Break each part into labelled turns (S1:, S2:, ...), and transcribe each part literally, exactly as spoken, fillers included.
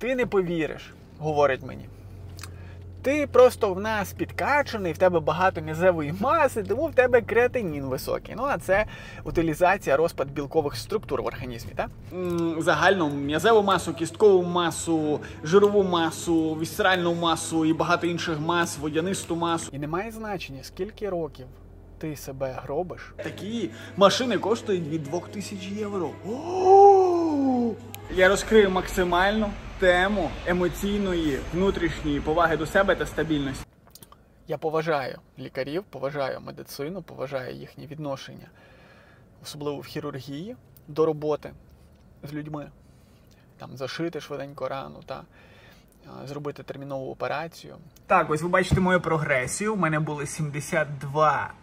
S1: Ти не повіриш, говорить мені. Ти просто в нас підкачаний, в тебе багато м'язевої маси, тому в тебе креатинін високий. Ну, а це утилізація, розпад білкових структур в організмі, так? Загальну м'язеву масу, кісткову масу, жирову масу, вісцеральну масу і багато інших мас, водянисту масу. І немає значення, скільки років ти себе гробиш. Такі машини коштують від двох тисяч євро. О! Я розкрию максимальну тему емоційної, внутрішньої поваги до себе та стабільності. Я поважаю лікарів, поважаю медицину, поважаю їхнє відношення, особливо в хірургії, до роботи з людьми. Там зашити швиденько рану та зробити термінову операцію. Так, ось ви бачите мою прогресію. У мене були сімдесят два.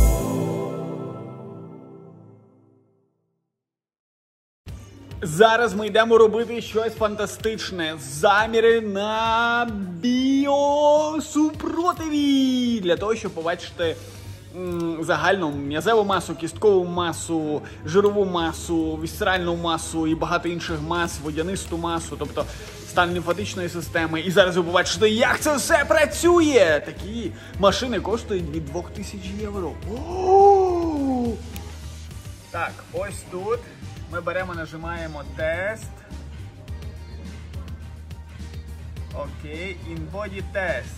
S1: Зараз ми йдемо робити щось фантастичне. Заміри на біосупротиві. Для того, щоб побачити м, загальну м'язеву масу, кісткову масу, жирову масу, вісцеральну масу і багато інших мас, водянисту масу, тобто стан лімфатичної системи. І зараз ви побачите, як це все працює. Такі машини коштують від двох тисяч євро. О! Так, ось тут. Ми беремо, нажимаємо тест. Окей. InBody тест.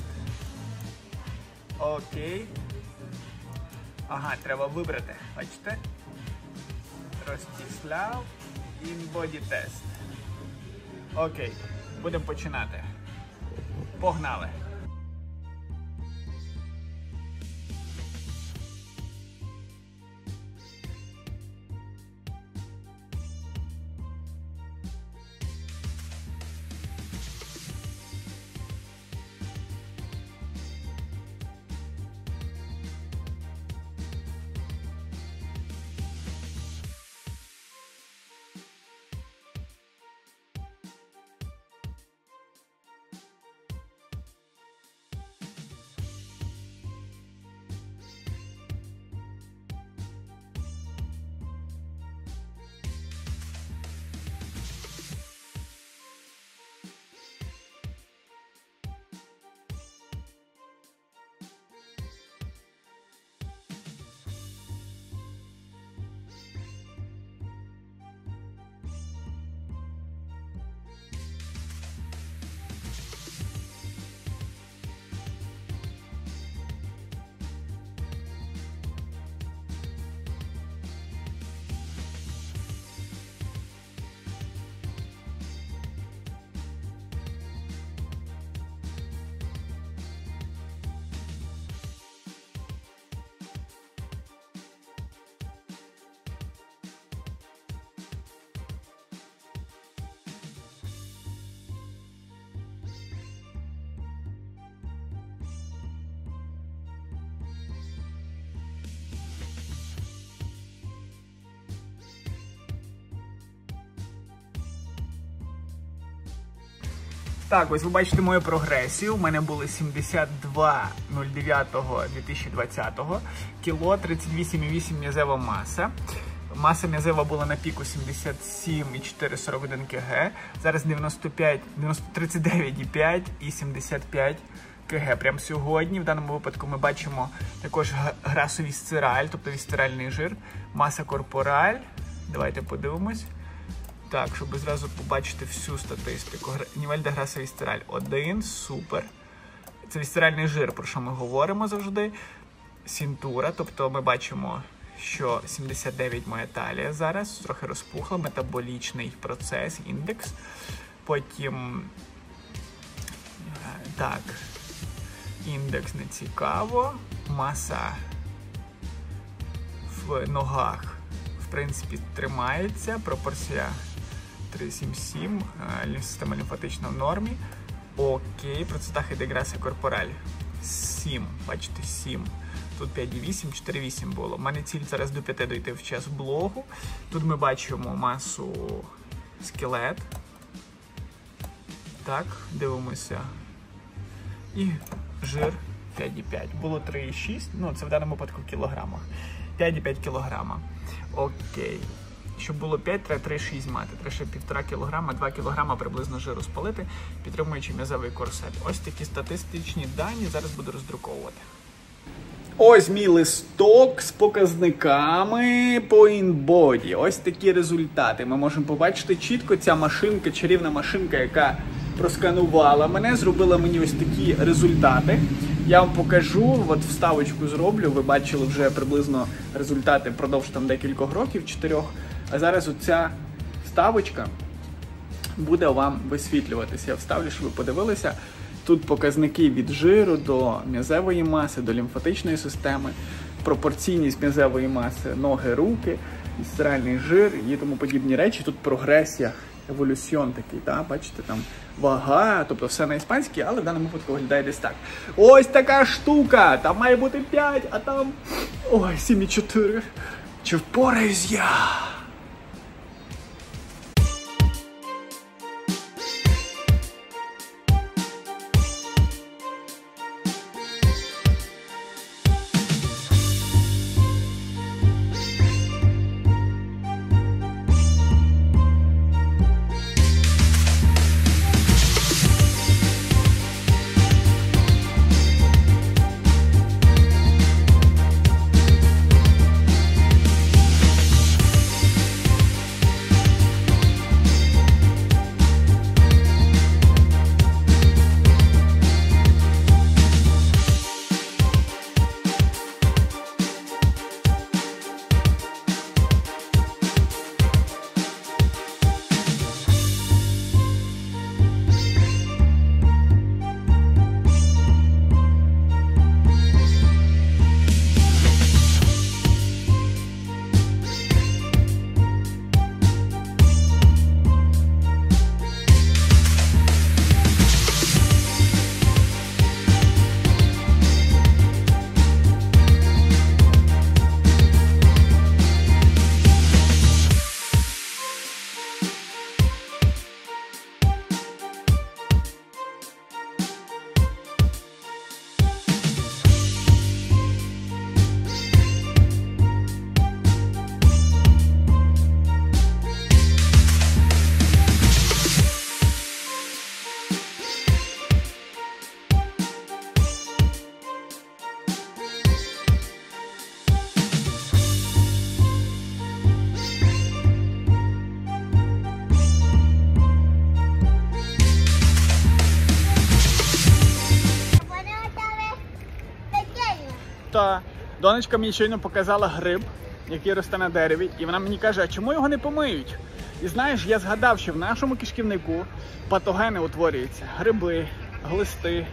S1: Окей. Ага, треба вибрати. Бачите? Ростислав. InBody тест. Окей. Будемо починати. Погнали. Так, ось ви бачите мою прогресію. У мене були сімдесят два дев'ять дві тисячі двадцятого, кіло тридцять вісім і вісім м'язева маса. Маса м'язева була на піку сімдесят сім і чотири сорок один кг. Зараз дев'яносто п'ять, тридцять дев'ять і п'ять і сімдесят п'ять кг. Прямо сьогодні, в даному випадку, ми бачимо також грасовісцераль, тобто вісцеральний жир, маса корпораль. Давайте подивимось. Так, щоб зразу побачити всю статистику. Нівель де граса вісцераль один, супер. Це вісцеральний жир, про що ми говоримо завжди. Сінтура, тобто ми бачимо, що сімдесят дев'ять моя талія зараз, трохи розпухла, метаболічний процес, індекс. Потім, так, індекс не цікаво, маса в ногах, в принципі, тримається, пропорція три сім сім, система лімфатична в нормі. Окей, процитахи де граса корпораль сім, бачите, сім. Тут п'ять і вісім, чотири і вісім було. У мене ціль зараз до п'яти дойти в час блогу. Тут ми бачимо масу скелет. Так, дивимося. І жир п'ять і п'ять. Було три і шість, ну це в даному випадку в кілограмах. п'ять і п'ять кілограма. Окей. Щоб було п'ять, треба три цілих шість мати. Треба ще півтора кілограма, два кілограма приблизно жиру спалити, підтримуючи м'язовий корсет. Ось такі статистичні дані зараз буду роздруковувати. Ось мій листок з показниками по InBody. Ось такі результати. Ми можемо побачити чітко, ця машинка, чарівна машинка, яка просканувала мене, зробила мені ось такі результати. Я вам покажу, от вставочку зроблю, ви бачили вже приблизно результати впродовж там декількох років, чотирьох. А зараз оця вставочка буде вам висвітлюватися. Я вставлю, щоб ви подивилися. Тут показники від жиру до м'язевої маси, до лімфатичної системи, пропорційність м'язевої маси, ноги, руки, вісцеральний жир і тому подібні речі. Тут прогресія, еволюціон такий, да? Бачите, там вага, тобто все на іспанській, але в даному випадку виглядає десь так. Ось така штука, там має бути п'ять, а там, ой, сім і чотири. Чи впораюсь я? Та донечка мені щойно показала гриб, який росте на дереві, і вона мені каже, а чому його не помиють? І знаєш, я згадав, що в нашому кишківнику патогени утворюються. Гриби, глисти,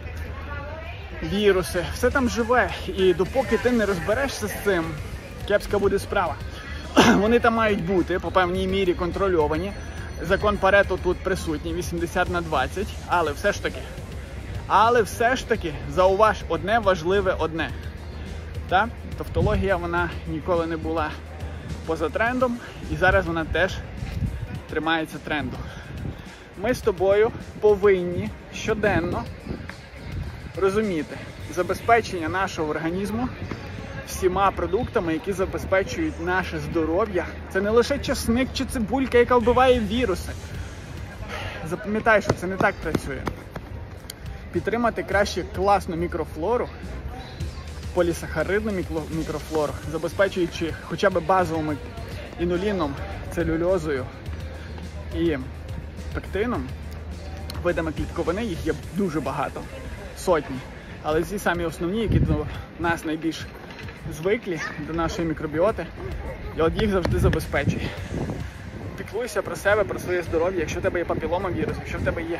S1: віруси, все там живе. І допоки ти не розберешся з цим, кепська буде справа. Вони там мають бути, по певній мірі, контрольовані. Закон Парето тут присутній, вісімдесят на двадцять, але все ж таки, але все ж таки, зауваж, одне важливе одне. Та? Тавтологія, вона ніколи не була поза трендом, і зараз вона теж тримається тренду. Ми з тобою повинні щоденно розуміти забезпечення нашого організму всіма продуктами, які забезпечують наше здоров'я. Це не лише часник чи цибулька, яка вбиває віруси. Запам'ятай, що це не так працює. Підтримати краще класну мікрофлору, полісахаридну мікрофлору, забезпечуючи хоча б базовим інуліном, целюльозою і пектином, видами клітковини, їх є дуже багато, сотні. Але ці самі основні, які до нас найбільш звиклі, до нашої мікробіоти, і от їх завжди забезпечує. Піклуйся про себе, про своє здоров'я, якщо в тебе є папіломавірус, якщо в тебе є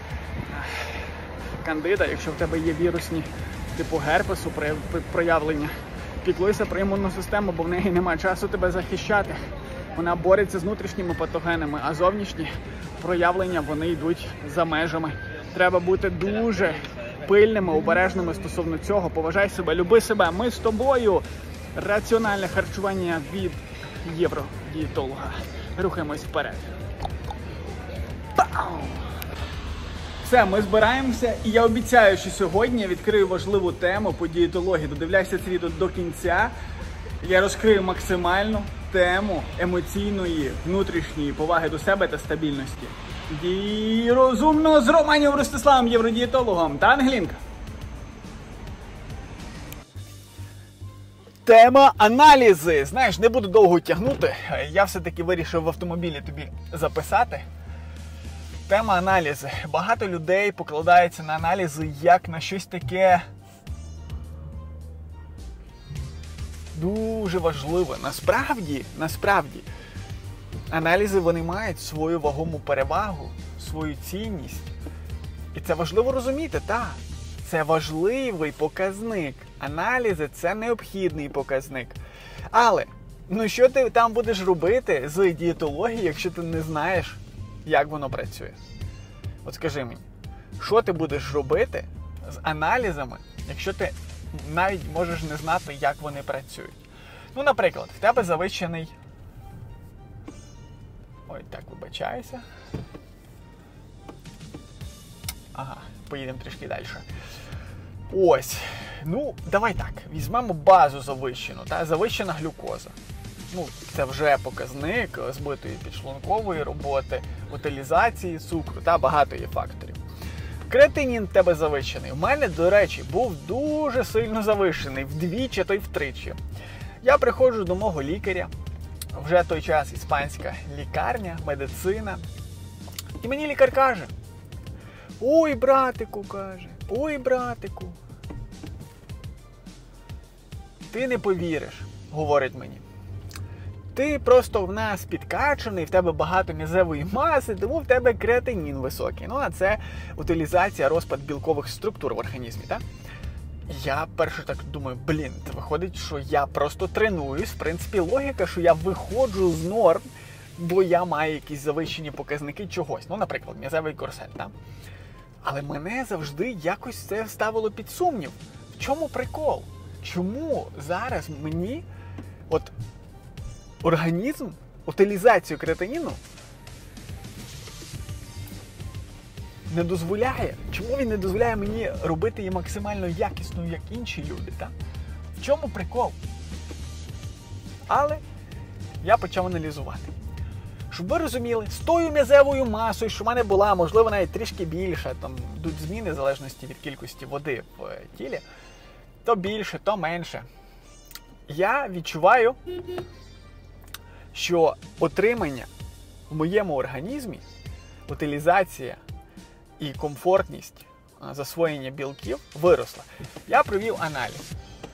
S1: кандида, якщо в тебе є вірусні типу герпесу проявлення, піклуйся про імунну систему, бо в неї немає часу тебе захищати. Вона бореться з внутрішніми патогенами, а зовнішні проявлення, вони йдуть за межами. Треба бути дуже пильними, обережними стосовно цього. Поважай себе, люби себе. Ми з тобою. Раціональне харчування від євродієтолога. Рухаємось вперед. Пау! Все, ми збираємося, і я обіцяю, що сьогодні я відкрию важливу тему по дієтології. Додивляйся це відео до кінця. Я розкрию максимально тему емоційної, внутрішньої поваги до себе та стабільності. І розумно з Романів Ростиславом, євродієтологом та Ангелінка. Тема аналізи. Знаєш, не буду довго тягнути. Я все-таки вирішив в автомобілі тобі записати. Тема аналізи. Багато людей покладаються на аналізи як на щось таке дуже важливе. Насправді, насправді, аналізи вони мають свою вагому перевагу, свою цінність. І це важливо розуміти, так. Це важливий показник. Аналізи – це необхідний показник. Але, ну що ти там будеш робити з дієтології, якщо ти не знаєш, як воно працює? От скажи мені, що ти будеш робити з аналізами, якщо ти навіть можеш не знати, як вони працюють? Ну, наприклад, в тебе завищений... Ой, так, вибачаюся. Ага, поїдемо трішки далі. Ось, ну, давай так, візьмемо базу завищену, та, завищена глюкоза. Ну, це вже показник збитої підшлункової роботи, утилізації цукру та багато є факторів. Креатинін в тебе завищений. У мене, до речі, був дуже сильно завищений, вдвічі, то й втричі. Я приходжу до мого лікаря, вже той час іспанська лікарня, медицина. І мені лікар каже: ой, братику, каже, ой, братику. Ти не повіриш, говорить мені. Ти просто в нас підкачаний, в тебе багато м'язевої маси, тому в тебе креатинін високий. Ну, а це утилізація, розпад білкових структур в організмі, так? Я перше так думаю, блін, це виходить, що я просто тренуюсь. В принципі, логіка, що я виходжу з норм, бо я маю якісь завищені показники чогось. Ну, наприклад, м'язевий корсет, так? Але мене завжди якось це ставило під сумнів. В чому прикол? Чому зараз мені от організм утилізацію креатиніну не дозволяє? Чому він не дозволяє мені робити її максимально якісною, як інші люди? Так? В чому прикол? Але я почав аналізувати. Щоб ви розуміли, з тою м'язевою масою, що в мене була, можливо, навіть трішки більше, там йдуть зміни в залежності від кількості води в тілі, то більше, то менше. Я відчуваю, що отримання в моєму організмі, утилізація і комфортність засвоєння білків виросла. Я провів аналіз.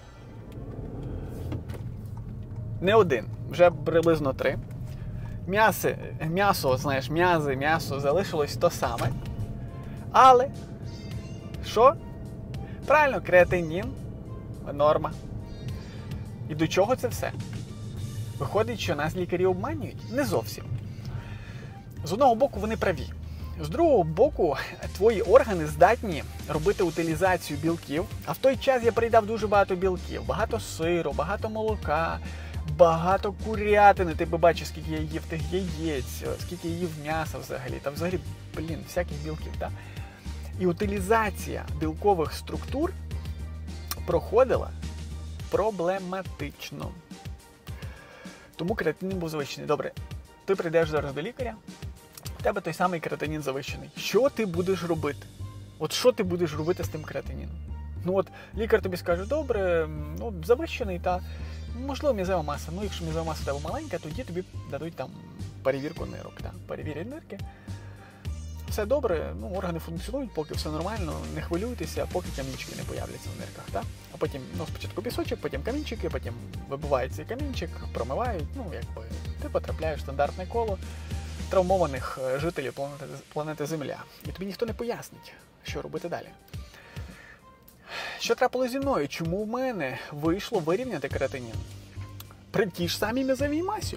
S1: Не один, вже приблизно три. М'ясо, м'ясо, знаєш, м'язи, м'ясо залишилось то саме. Але, що? Правильно, креатинін, норма. І до чого це все? Виходить, що нас лікарі обманюють? Не зовсім. З одного боку, вони праві. З другого боку, твої органи здатні робити утилізацію білків, а в той час я приїдав дуже багато білків. Багато сиру, багато молока, багато курятини. Ти побачиш, скільки я їв тих яєць, скільки я їв м'яса взагалі. Та взагалі, блін, всяких білків, так? І утилізація білкових структур проходила проблематично. Тому креатинін був завищений. Добре, ти прийдеш зараз до лікаря, в тебе той самий креатинін завищений. Що ти будеш робити? От що ти будеш робити з тим креатиніном? Ну от лікар тобі скаже: добре, ну завищений, та можливо м'язева маса. Ну якщо м'язева маса в тебе маленька, тоді тобі дадуть там перевірку нирок. Та? Перевірять нирки. Все добре, ну, органи функціонують, поки все нормально, не хвилюйтеся, поки камінчики не появляться в нирках. Так? А потім, ну, спочатку пісочок, потім камінчики, потім вибивають цей камінчик, промивають, ну, якби ти потрапляєш в стандартне коло травмованих жителів планети, планети Земля. І тобі ніхто не пояснить, що робити далі. Що трапилось зі мною? Чому в мене вийшло вирівняти креатинін? При тій ж самій м'язовій масі.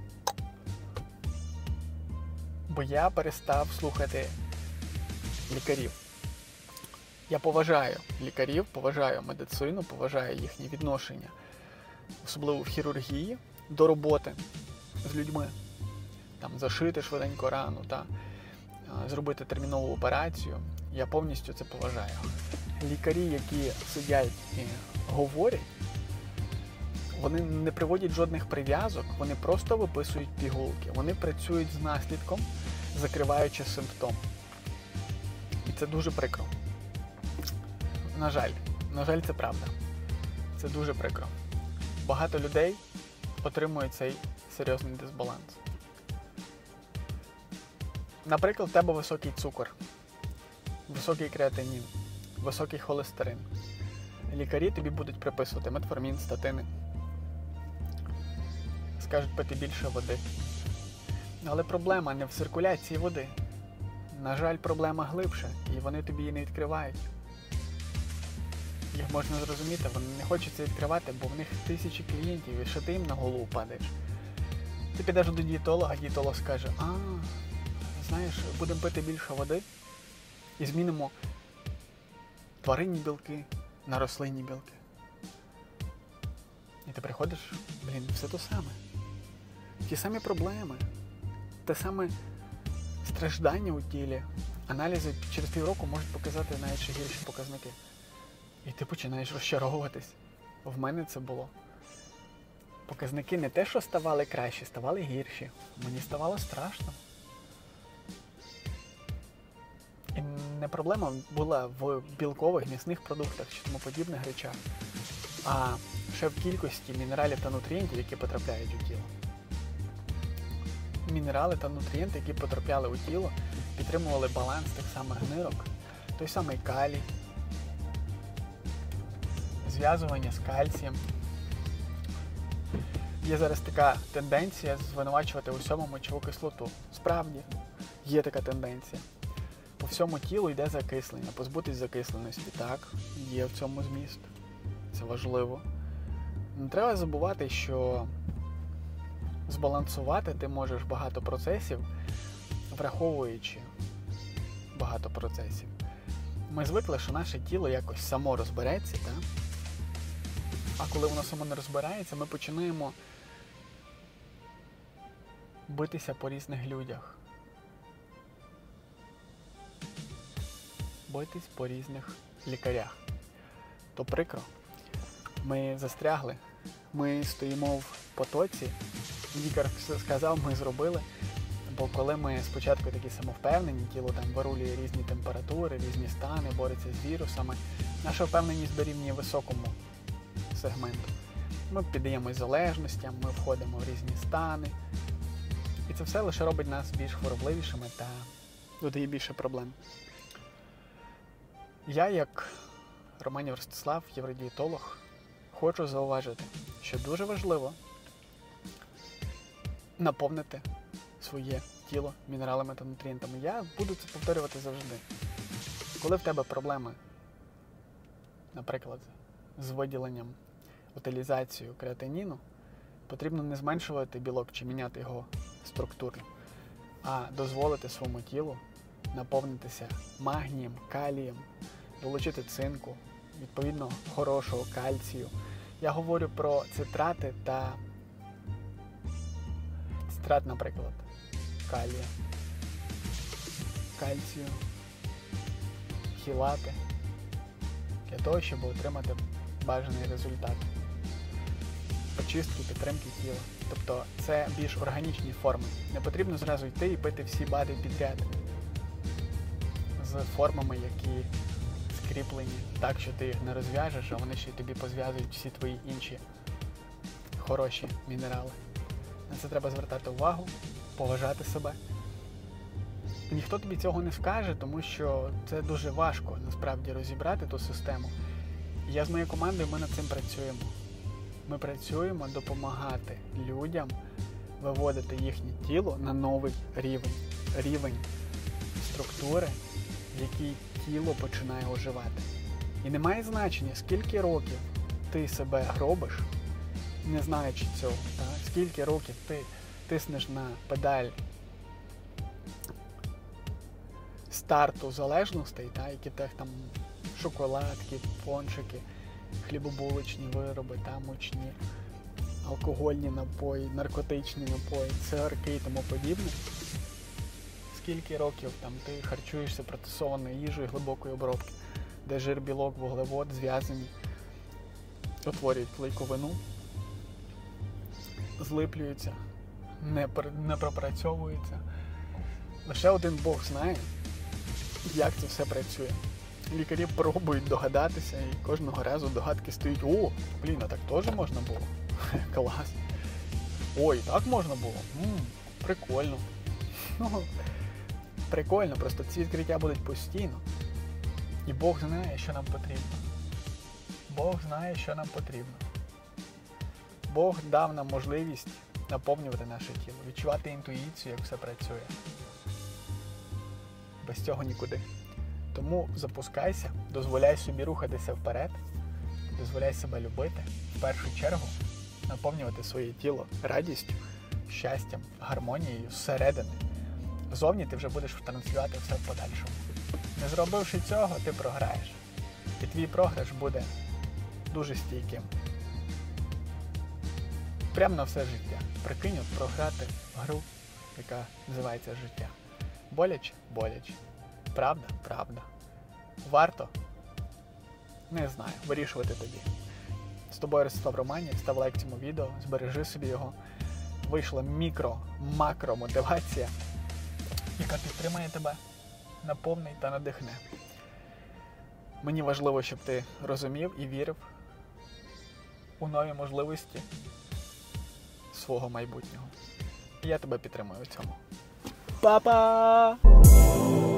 S1: Бо я перестав слухати лікарів. Я поважаю лікарів, поважаю медицину, поважаю їхнє відношення, особливо в хірургії, до роботи з людьми. Там зашити швиденько рану, та зробити термінову операцію. Я повністю це поважаю. Лікарі, які сидять і говорять, вони не приводять жодних прив'язок, вони просто виписують пігулки. Вони працюють з наслідком, закриваючи симптом. І це дуже прикро. На жаль, на жаль, це правда. Це дуже прикро. Багато людей отримують цей серйозний дисбаланс. Наприклад, в тебе високий цукор, високий креатинін, високий холестерин. Лікарі тобі будуть приписувати метформін, статини. Скажуть пити більше води. Але проблема не в циркуляції води. На жаль, проблема глибше, і вони тобі її не відкривають. Їх можна зрозуміти, вони не хочуть це відкривати, бо в них тисячі клієнтів, і що ти їм на голову падаєш. Ти підеш до дієтолога, дієтолог скаже, а, знаєш, будемо пити більше води і змінимо тваринні білки на рослинні білки. І ти приходиш, блін, все то саме. Ті самі проблеми, те саме страждання у тілі. Аналізи через півроку можуть показати навіть ще гірші показники. І ти починаєш розчаровуватись. В мене це було. Показники не те, що ставали кращі, ставали гірші. Мені ставало страшно. І не проблема була в білкових, м'ясних продуктах чи тому подібних речах, а ще в кількості мінералів та нутрієнтів, які потрапляють у тіло. Мінерали та нутрієнти, які потрапляли у тіло, підтримували баланс тих самих нирок, той самий калій, зв'язування з кальцієм. Є зараз така тенденція звинувачувати у всьому мочову кислоту. Справді, є така тенденція. По всьому тілу йде закислення, позбутись закисленості. Так, є в цьому зміст. Це важливо. Не треба забувати, що збалансувати ти можеш багато процесів, враховуючи багато процесів. Ми звикли, що наше тіло якось само розбереться, так? А коли воно само не розбирається, ми починаємо битися по різних людях. Битись по різних лікарях. То прикро. Ми застрягли, ми стоїмо в потоці, лікар сказав, ми зробили, бо коли ми спочатку такі самовпевнені, тіло там вирулює різні температури, різні стани, бореться з вірусами, наша впевненість дорівнює високому сегменту. Ми піддаємось залежностям, ми входимо в різні стани, і це все лише робить нас більш хворобливішими та додає більше проблем. Я, як Романів Ростислав, євродієтолог, хочу зауважити, що дуже важливо наповнити своє тіло мінералами та нутрієнтами. Я буду це повторювати завжди. Коли в тебе проблеми, наприклад, з виділенням, утилізацією креатиніну, потрібно не зменшувати білок чи міняти його структуру, а дозволити своєму тілу наповнитися магнієм, калієм, долучити цинку, відповідно хорошого кальцію. Я говорю про цитрати та цитрат, наприклад, калія, кальцію, хілати, для того, щоб отримати бажаний результат. Очистки, підтримки тіла. Тобто це більш органічні форми. Не потрібно зразу йти і пити всі БАДи підряд з формами, які скріплені так, що ти їх не розв'яжеш, а вони ще й тобі позв'язують всі твої інші хороші мінерали. На це треба звертати увагу, поважати себе. Ніхто тобі цього не скаже, тому що це дуже важко, насправді, розібрати ту систему. І я з моєю командою, ми над цим працюємо. Ми працюємо допомагати людям виводити їхнє тіло на новий рівень. Рівень структури, в якій тіло починає оживати. І не має значення, скільки років ти себе гробиш, не знаючи цього. Так? Скільки років ти тиснеш на педаль старту залежностей, так? Які так, там шоколадки, пончики, хлібобулочні вироби, та, мучні, алкогольні напої, наркотичні напої, цигарки і тому подібне. Скільки років там ти харчуєшся процесованою їжею глибокої обробки, де жир, білок, вуглевод зв'язані, утворюють клейковину, злиплюються, не, не пропрацьовуються. Лише один Бог знає, як це все працює. Лікарі пробують догадатися, і кожного разу догадки стають: о, блін, а так теж можна було? Клас. Ой, так можна було? М-м, прикольно. Ну, прикольно, просто ці відкриття будуть постійно. І Бог знає, що нам потрібно. Бог знає, що нам потрібно. Бог дав нам можливість наповнювати наше тіло, відчувати інтуїцію, як все працює. Без цього нікуди. Тому запускайся, дозволяй собі рухатися вперед, дозволяй себе любити, в першу чергу наповнювати своє тіло радістю, щастям, гармонією зсередини. Зовні ти вже будеш транслювати все в подальшому. Не зробивши цього, ти програєш. І твій програш буде дуже стійким. Прямо на все життя. Прикинь, от програти гру, яка називається життя. Боляче? Боляче. Правда? Правда. Варто? Не знаю. Вирішувати тобі. З тобою Ростислав Романів. Став лайк цьому відео, збережи собі його. Вийшла мікро-макро мотивація, яка підтримає тебе, наповнить та надихне. Мені важливо, щоб ти розумів і вірив у нові можливості свого майбутнього. І я тебе підтримую в цьому. Па-па!